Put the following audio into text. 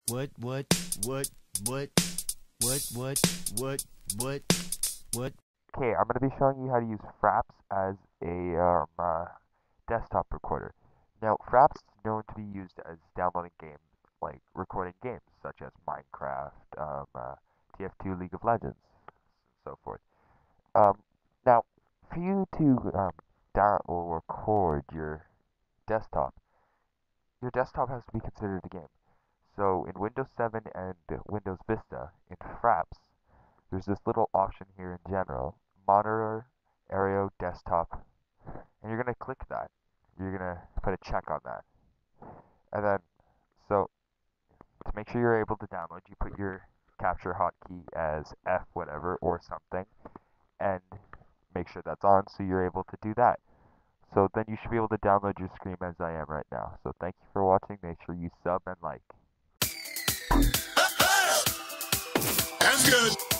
What, what, what, what, what, what, what, what, what? Okay, I'm going to be showing you how to use Fraps as a desktop recorder. Now, Fraps is known to be used as downloading games, like recording games such as Minecraft, TF2, League of Legends, and so forth. Um, Now, for you to down or record your desktop has to be considered a game. So in Windows 7 and Windows Vista, in Fraps, there's this little option here in General, Monitor Aereo Desktop, and you're going to click that. You're going to put a check on that. And then, so to make sure you're able to download, you put your capture hotkey as F whatever or something, and make sure that's on so you're able to do that. So then you should be able to download your Scream as I am right now. So thank you for watching. Make sure you sub and like. That's good.